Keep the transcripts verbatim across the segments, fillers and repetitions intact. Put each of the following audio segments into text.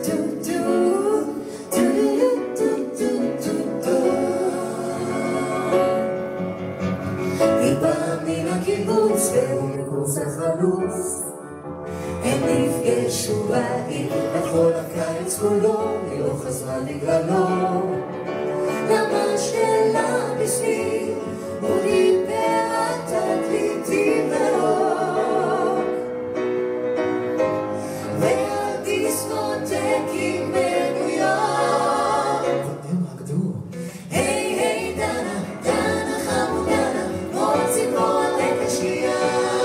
הם נפגשו בעיר, לכל הקיץ כולו, היא לא חזרה לגללו. למה שלה בשביל, הוא דיבר על תקליטים ורוק, ועל דיסקוטקים בניו יורק. הם רקדו. היי היי דנה, דנה חמודנה, כמו ציפור על רקע שנייה.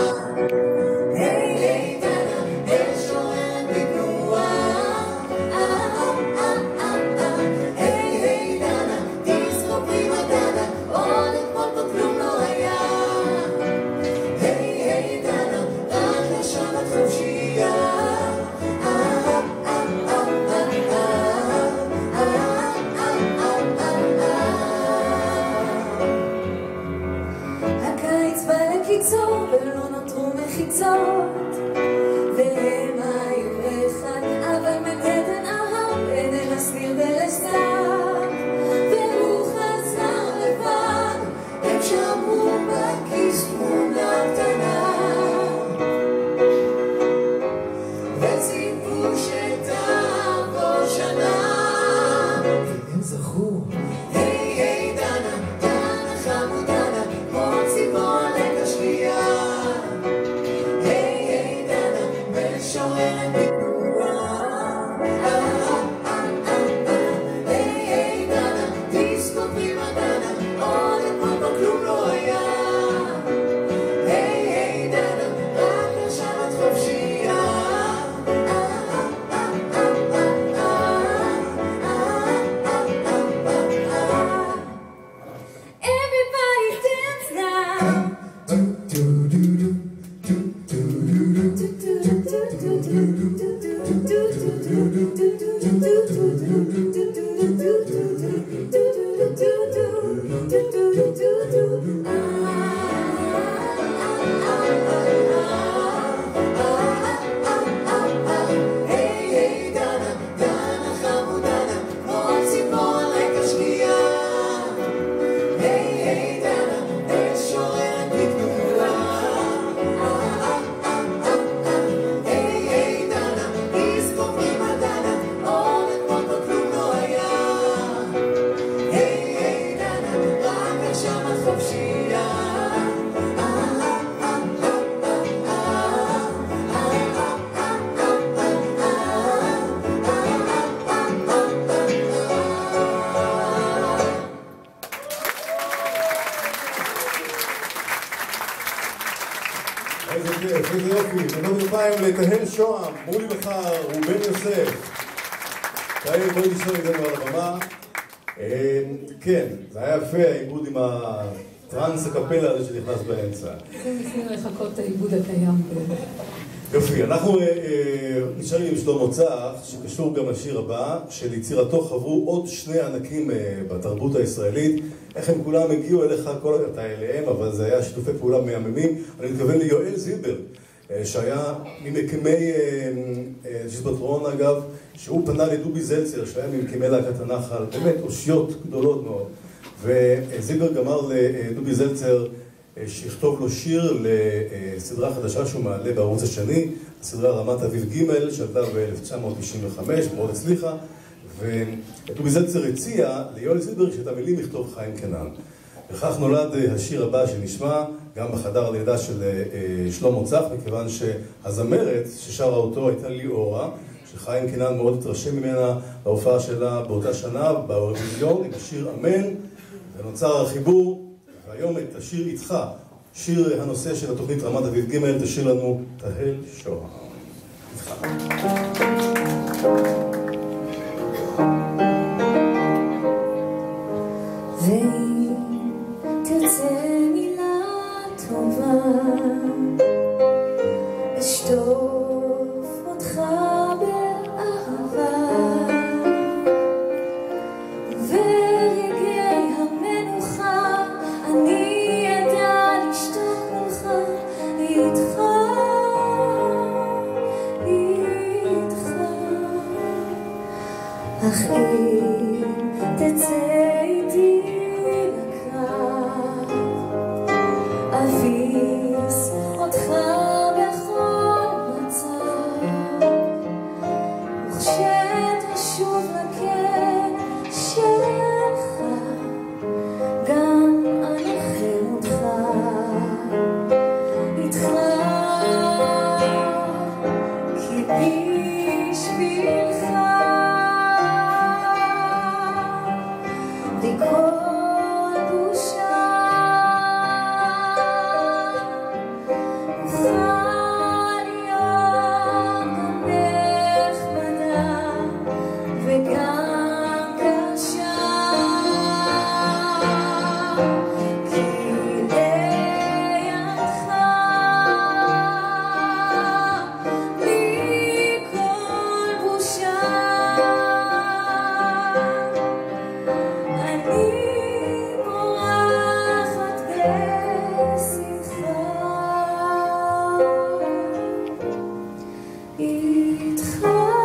ולא נותרו מחיצות, והם היו אחד, אבל מנהטן אהב איננה סניר ולסתיו, והוא חזר לבד, הם שמרו בכיס תמונה קטנה, וציפו שתעבור שנה, הם זכו. היי היי דנה, דנה חמודנה, כמו ציפור לקה שנייה. היי היי דנה, משוררת בגבורה. היי היי דנה, דיסקו פרימה דנה, עוד אתמול פה כלום לא היה. היי היי דנה, רק עכשיו את חופשייה. איזה כיף, איזה יופי, מנות כפיים לתהל שוהם, מולי בחר ובן יוסף. תהל, בואי נשאר איתנו על הבמה. כן, זה היה יפה העיבוד עם הטרנס הקפלה הזה שנכנס באמצע. זה ניסינו לחכות את העיבוד הקיים. יופי, אנחנו נשארים עם שלמה צח, שקשור גם לשיר הבא, שליצירתו חברו עוד שני ענקים בתרבות הישראלית. איך הם כולם הגיעו אליך, כל אתה אליהם, אבל זה היה שיתופי פעולה מהממים. אני מתכוון ליואל זילבר, שהיה ממקימי ז'יזבטרון אגב, שהוא פנה לדובי זלצר, שהיה ממקימי להקת הנחל, באמת אושיות גדולות מאוד. וזילבר גמר לדובי זלצר שיכתוב לו שיר לסדרה חדשה שהוא מעלה בערוץ השני, הסדרה רמת אביב ג' שעלתה ב-אלף תשע מאות תשעים וחמש, מאוד הצליחה, ודובי זלצר הציע ליואל זילבר שאת המילים יכתוב חיים קנן. וכך נולד השיר הבא שנשמע גם בחדר הלידה של שלמה צח, מכיוון שהזמרת ששרה אותו הייתה ליאורה, שחיים קנן מאוד התרשם ממנה בהופעה שלה באותה שנה, באירוויזיון, עם השיר אמן, ונוצר החיבור. והיום את השיר איתך, שיר הנושא של התוכנית רמת אביב ג', תשיר לנו תהל שוהם. איתך. ואם תרצה מילה טובה, אשטוף אותך באהבה, ורגעי המנוחה אני אדע לשתוק מולך, איתך, איתך. אך אם תצא איתי לקרב, אביס אותך בכל מצב, וכשתשוב לקן שלך, גם אנחם אותך איתך, כי בשבילך בלי כל בושה אוכל להיות גם נחמדה וגם קשה, כי לידך בלי כל בושה אני בורחת בשמחה איתך.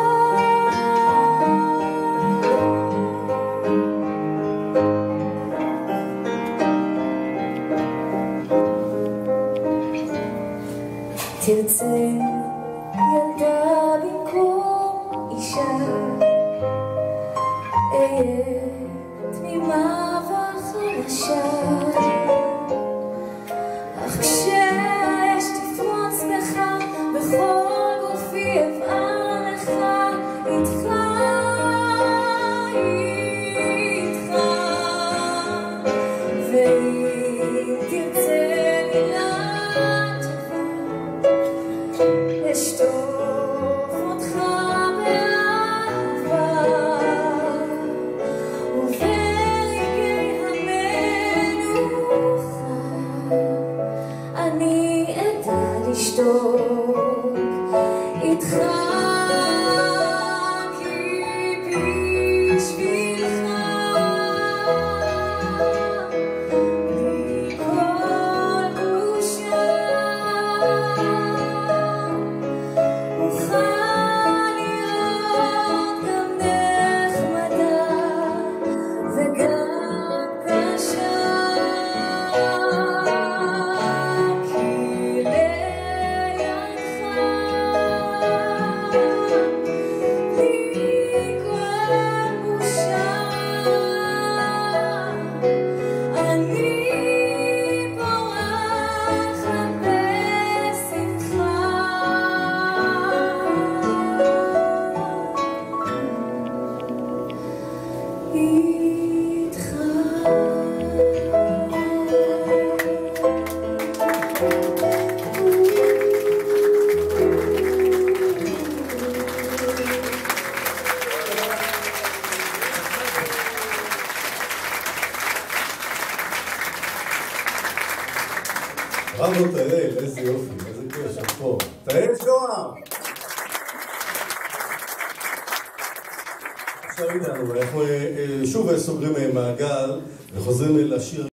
תרצה ילדה במקום אישה, אהיה תמימה וחלשה, אך כשהאש תפרוץ בך בכל גופי אבער לך איתך, איתך. ואם תרצה מילה טובה אשטוף אותך באהבה, וברגעי המנוחה אני אדע לשתוק איתך, כי בשבילך בלי כל בושה אוכל להיות גם נחמדה וגם קשה, כי לידך בלי כל בושה אני בורחת בשמחה איתך. בראבו תהל, איזה יופי, איזה כיף שם פה. תהל שוהם! עכשיו איתנו, אנחנו אה, אה, שוב סוגרים אה, מעגל וחוזרים לשיר